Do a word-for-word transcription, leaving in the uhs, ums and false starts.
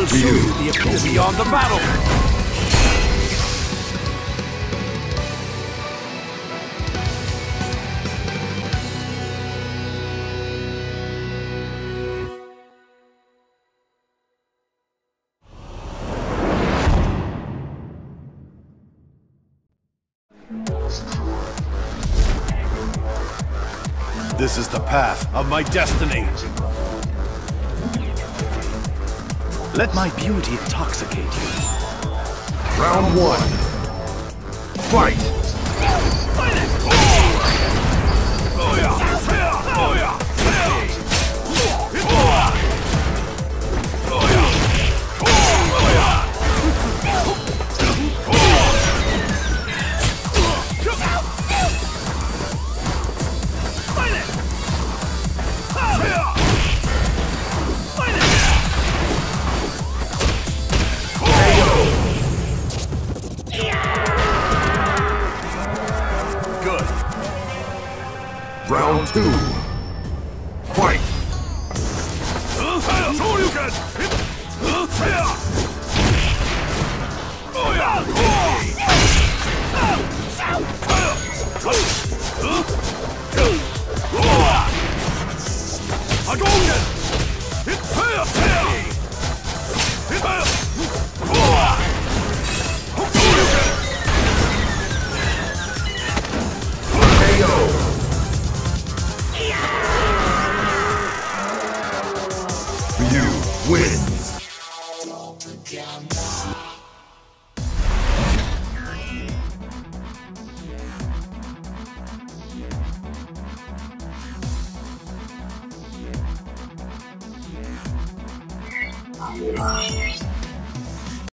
I'll show you the appeal beyond the battle. This is the path of my destiny. Let my beauty intoxicate you. Round one. Fight! Round two. Fight! Wins. Yeah.